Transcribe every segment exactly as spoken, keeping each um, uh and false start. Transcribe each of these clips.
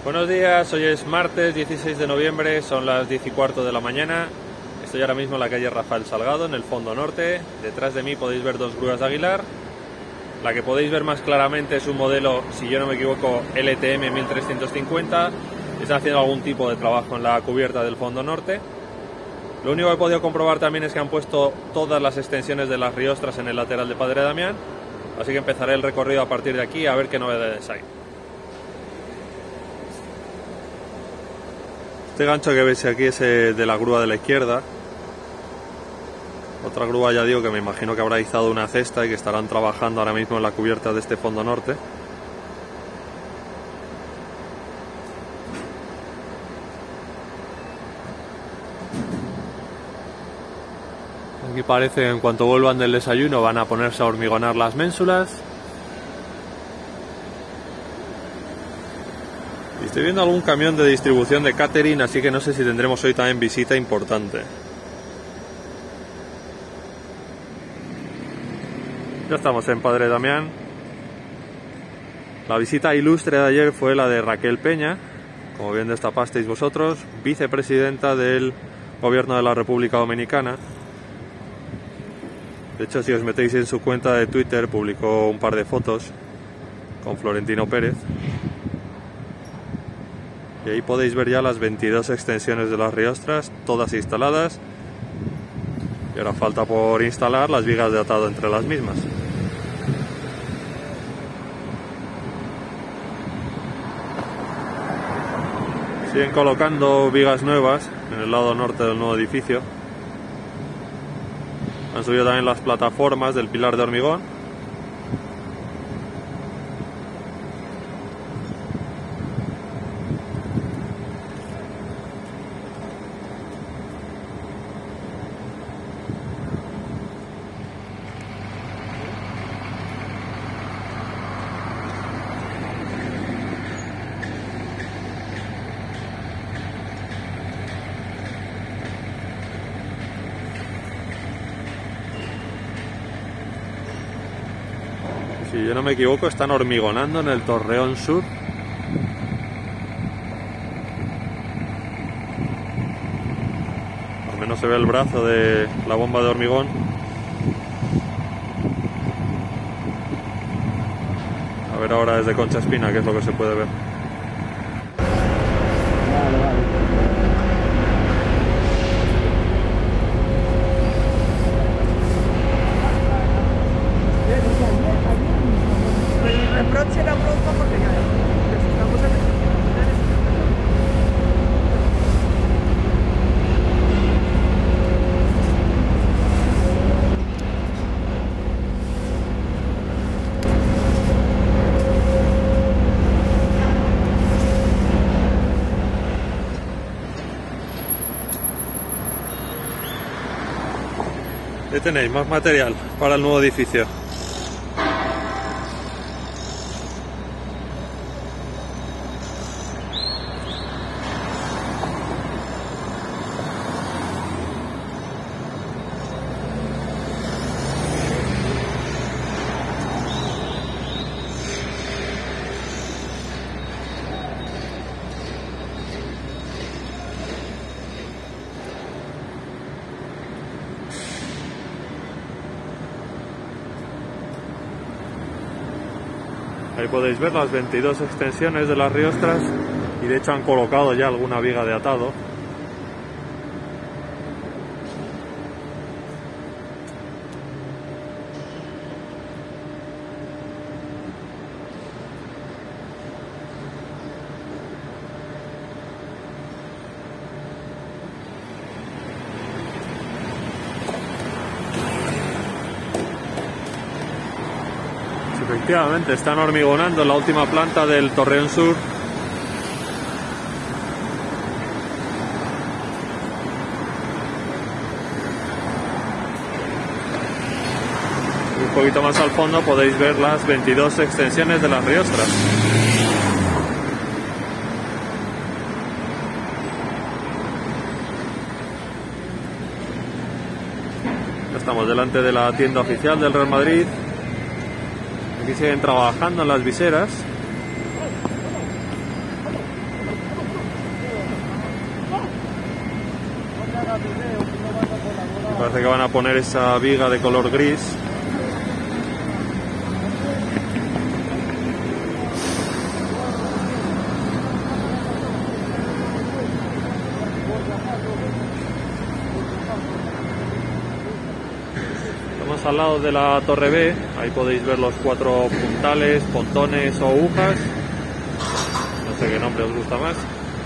Buenos días, hoy es martes dieciséis de noviembre, son las diez y cuarto de la mañana. Estoy ahora mismo en la calle Rafael Salgado, en el fondo norte. Detrás de mí podéis ver dos grúas de Aguilar. La que podéis ver más claramente es un modelo, si yo no me equivoco, L T M mil trescientos cincuenta. Están haciendo algún tipo de trabajo en la cubierta del fondo norte. Lo único que he podido comprobar también es que han puesto todas las extensiones de las riostras en el lateral de Padre Damián. Así que empezaré el recorrido a partir de aquí a ver qué novedades hay. Este gancho que veis aquí es de la grúa de la izquierda. Otra grúa, ya digo, que me imagino que habrá izado una cesta y que estarán trabajando ahora mismo en la cubierta de este fondo norte. Aquí parece que en cuanto vuelvan del desayuno van a ponerse a hormigonar las ménsulas. Y estoy viendo algún camión de distribución de catering, así que no sé si tendremos hoy también visita importante. Ya estamos en Padre Damián. La visita ilustre de ayer fue la de Raquel Peña, como bien destapasteis vosotros, vicepresidenta del Gobierno de la República Dominicana. De hecho, si os metéis en su cuenta de Twitter, publicó un par de fotos con Florentino Pérez. Y ahí podéis ver ya las veintidós extensiones de las riostras, todas instaladas. Y ahora falta por instalar las vigas de atado entre las mismas. Siguen colocando vigas nuevas en el lado norte del nuevo edificio. Han subido también las plataformas del pilar de hormigón. Si yo no me equivoco, están hormigonando en el Torreón Sur. Al menos se ve el brazo de la bomba de hormigón. A ver ahora desde Concha Espina qué es lo que se puede ver. Vale, vale. Reproche la bronca porque ya necesitamos el Ahí tenéis más material para el nuevo edificio. Ahí podéis ver las veintidós extensiones de las riostras y de hecho han colocado ya alguna viga de atado. Efectivamente, están hormigonando en la última planta del Torreón Sur. Un poquito más al fondo podéis ver las veintidós extensiones de las riostras. Ya estamos delante de la tienda oficial del Real Madrid. Aquí siguen trabajando en las viseras. Parece que van a poner esa viga de color gris. Estamos al lado de la torre B, ahí podéis ver los cuatro puntales, pontones o agujas. No sé qué nombre os gusta más.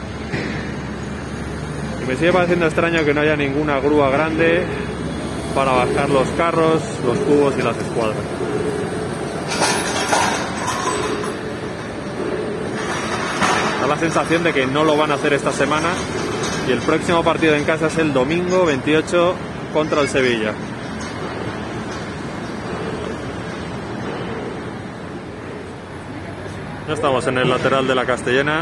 Me sigue pareciendo extraño que no haya ninguna grúa grande para bajar los carros, los cubos y las escuadras. Da la sensación de que no lo van a hacer esta semana y el próximo partido en casa es el domingo veintiocho contra el Sevilla. Ya estamos en el lateral de la Castellana.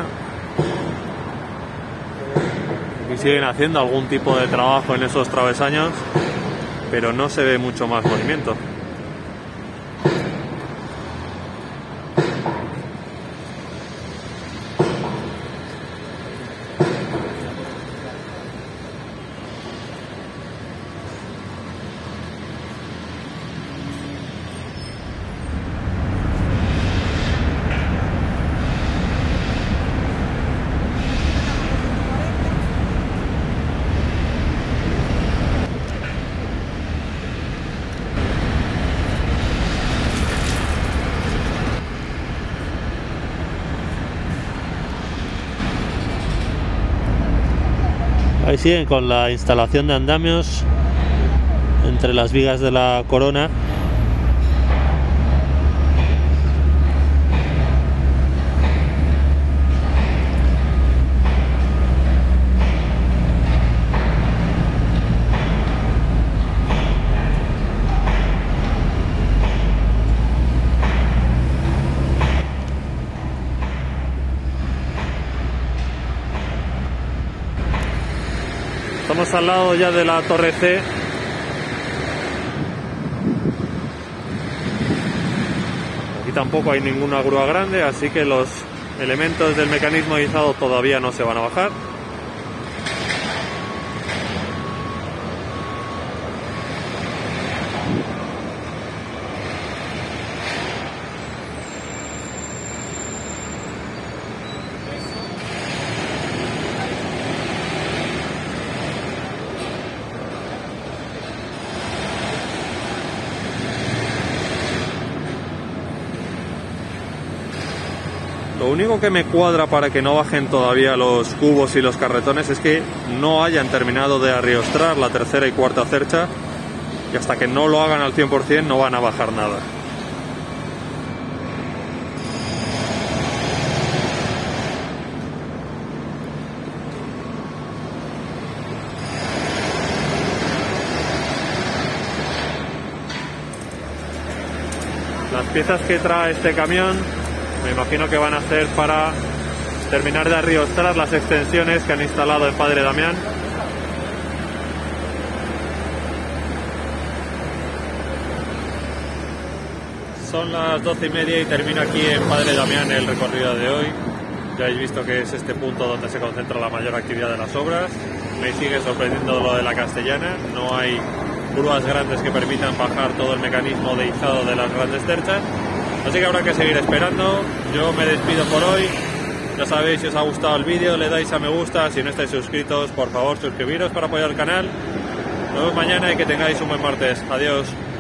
Y siguen haciendo algún tipo de trabajo en esos travesaños, pero no se ve mucho más movimiento. Ahí siguen con la instalación de andamios entre las vigas de la corona. Estamos al lado ya de la torre C. Aquí tampoco hay ninguna grúa grande, así que los elementos del mecanismo izado todavía no se van a bajar. Lo único que me cuadra para que no bajen todavía los cubos y los carretones es que no hayan terminado de arriostrar la tercera y cuarta cercha, y hasta que no lo hagan al cien por cien no van a bajar nada. Las piezas que trae este camión me imagino que van a ser para terminar de arriostrar las extensiones que han instalado el Padre Damián. Son las doce y media y termina aquí en Padre Damián el recorrido de hoy. Ya habéis visto que es este punto donde se concentra la mayor actividad de las obras. Me sigue sorprendiendo lo de la Castellana. No hay grúas grandes que permitan bajar todo el mecanismo de izado de las grandes cerchas. Así que habrá que seguir esperando. Yo me despido por hoy. Ya sabéis, si os ha gustado el vídeo, le dais a me gusta. Si no estáis suscritos, por favor suscribiros para apoyar el canal. Nos vemos mañana y que tengáis un buen martes. Adiós.